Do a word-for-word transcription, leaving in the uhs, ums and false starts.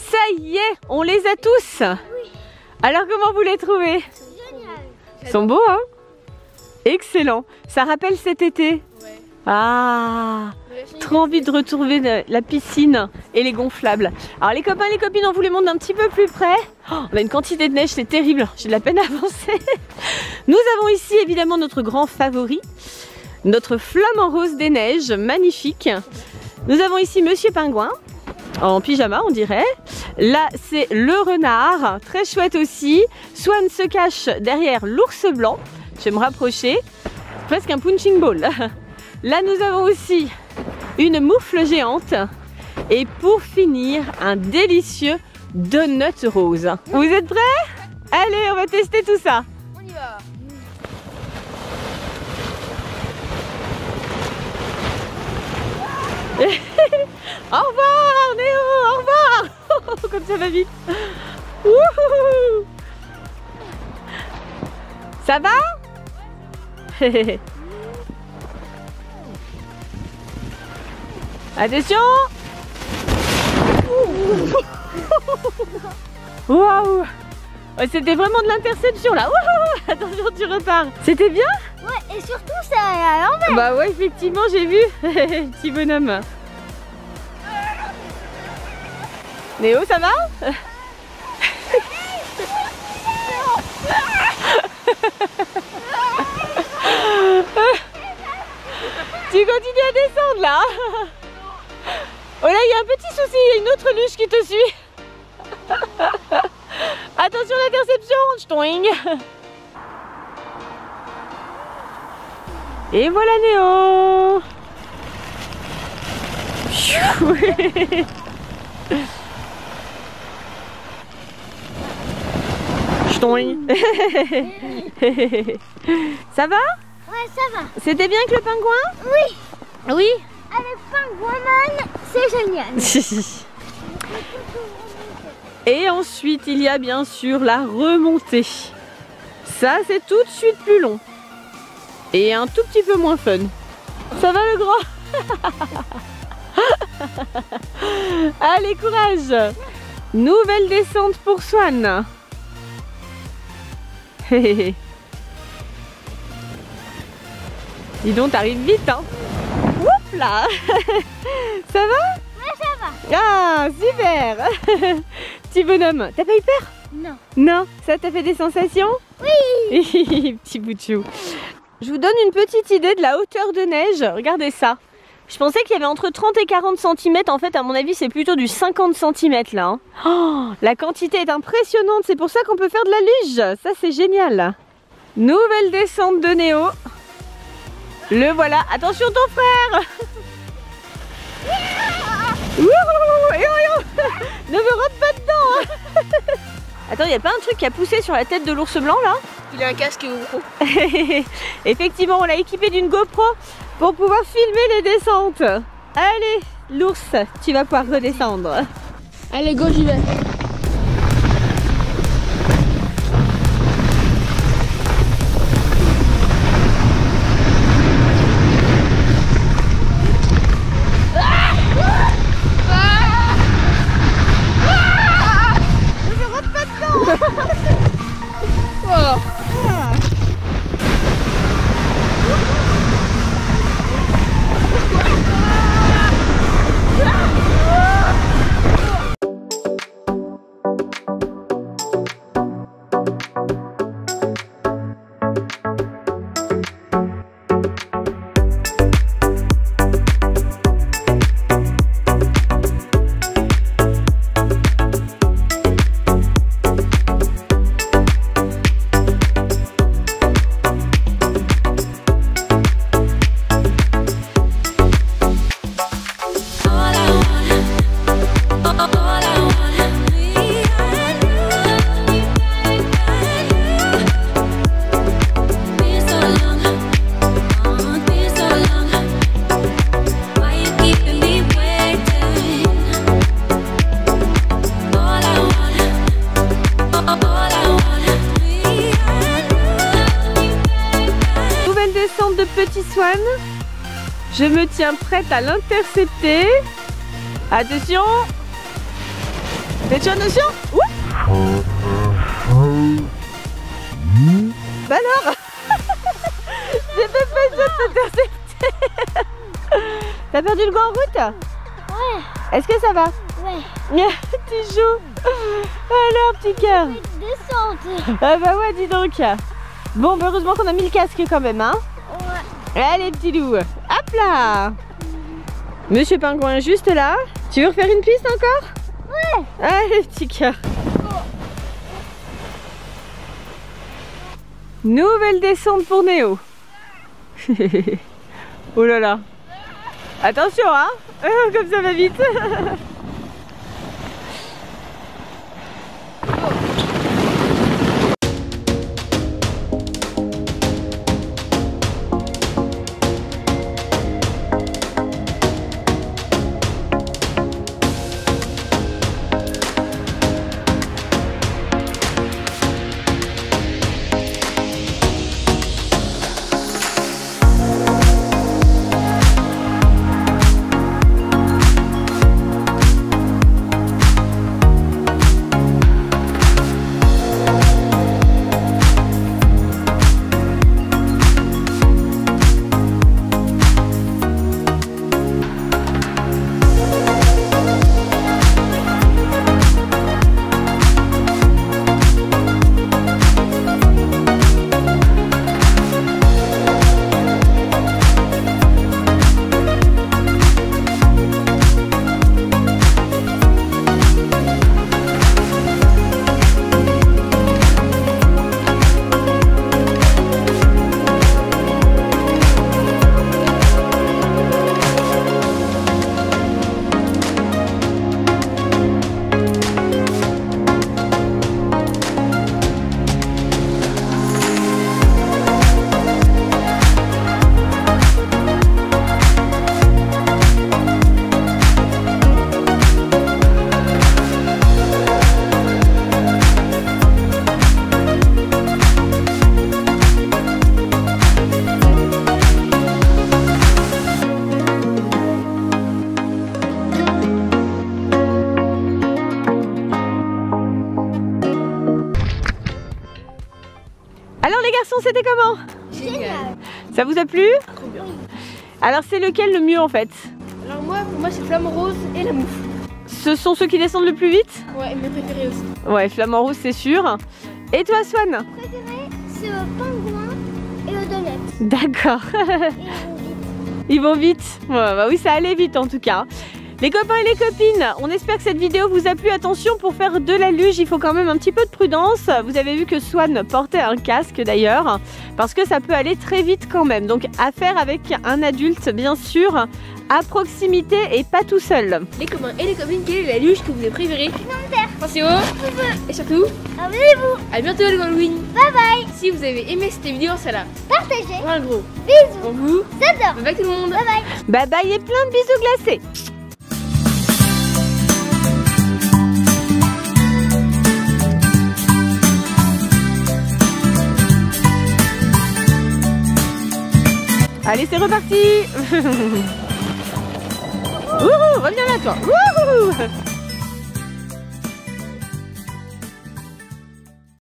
Ça y est, on les a tous. Oui. Alors comment vous les trouvez? Génial. Ils sont beaux, hein? Excellent. Ça rappelle cet été? Ouais. Ah, trop envie de retrouver la piscine et les gonflables. Alors les copains, les copines, on vous les montre d'un petit peu plus près. Oh, on a une quantité de neige, c'est terrible. J'ai de la peine à avancer. Nous avons ici évidemment notre grand favori, notre flamant rose des neiges, magnifique. Nous avons ici Monsieur Pingouin, en pyjama on dirait. Là c'est le renard, très chouette aussi. Swan se cache derrière l'ours blanc. Je vais me rapprocher, presque un punching ball. Là nous avons aussi une moufle géante. Et pour finir, un délicieux donut rose. Vous êtes prêts? Allez, on va tester tout ça. On y va. Au revoir Néo, au revoir. Comme ça va vite. Wouhou. Ça va? Attention. Waouh. C'était vraiment de l'interception là. Wouhou. Attention, tu repars. C'était bien? Ouais, et surtout ça à l'envers. Bah ouais, effectivement, j'ai vu. Petit bonhomme. Néo, ça va? Tu continues à descendre là. Oh là, il y a un petit souci, il y a une autre luge qui te suit. Attention l'interception, ch'toing. Et voilà Néo. Ch'toing. Ça va? Ouais, ça va. C'était bien avec le pingouin? Oui. Oui. Avec Pingouin, c'est génial. Et ensuite, il y a bien sûr la remontée. Ça, c'est tout de suite plus long. Et un tout petit peu moins fun. Ça va le grand? Allez, courage. Nouvelle descente pour Swan. Dis donc, t'arrives vite, hein? Oups là. Ça va? Ouais, ça va. Ah, super. Petit bonhomme, t'as pas eu peur? Non. Non, ça t'a fait des sensations? Oui. Petit bout de chou. Je vous donne une petite idée de la hauteur de neige. Regardez ça. Je pensais qu'il y avait entre trente et quarante centimètres. En fait, à mon avis, c'est plutôt du cinquante centimètres là. Hein. Oh, la quantité est impressionnante. C'est pour ça qu'on peut faire de la luge. Ça, c'est génial. Nouvelle descente de Néo. Le voilà. Attention ton frère. Wouhou, et oh, oh. Ne me rentre pas dedans. Hein. Attends, il n'y a pas un truc qui a poussé sur la tête de l'ours blanc là? Il a un casque GoPro. Effectivement, on l'a équipé d'une GoPro pour pouvoir filmer les descentes. Allez, l'ours, tu vas pouvoir redescendre. Allez, go, j'y vais. Petit Swan, je me tiens prête à l'intercepter. Attention. Fais-tu attention? Ouh. Bah alors j'ai fait pas de t'intercepter. T'as perdu le goût en route? Ouais. Est-ce que ça va? Ouais. Tu joues. Alors petit cœur. Descente. Ah bah ouais, dis donc. Bon, bah heureusement qu'on a mis le casque quand même, hein. Ouais. Allez petit loup. Hop là. Monsieur Pingouin juste là. Tu veux refaire une piste encore? Ouais. Allez petit cœur. Nouvelle descente pour Néo. Oh là là. Attention hein. Comme ça va vite. Alors les garçons, c'était comment? Génial. Ça vous a plu? Trop bien. Alors c'est lequel le mieux en fait? Alors moi, pour moi, c'est Flamme Rose et la mouffe. Ce sont ceux qui descendent le plus vite? Ouais, mes préférés aussi. Ouais, Flamant Rose c'est sûr. Et toi Swan? Préféré, c'est le pingouin et le donut. D'accord. Et Ils vont vite. Ouais, bah oui, ça allait vite en tout cas. Les copains et les copines, on espère que cette vidéo vous a plu. Attention, pour faire de la luge, il faut quand même un petit peu de prudence. Vous avez vu que Swan portait un casque d'ailleurs, parce que ça peut aller très vite quand même. Donc à faire avec un adulte, bien sûr, à proximité et pas tout seul. Les copains et les copines, quelle est la luge que vous avez préférée? Pensez haut. Et surtout, abonnez-vous. à bientôt les Halloween. Bye bye. Si vous avez aimé cette vidéo, ça là. Partagez. Un gros. Bisous. Pour vous. J'adore. Bye bye tout le monde. Bye bye. Bye bye et plein de bisous glacés. Allez, c'est reparti. Wouhou, reviens là toi. Wouhou.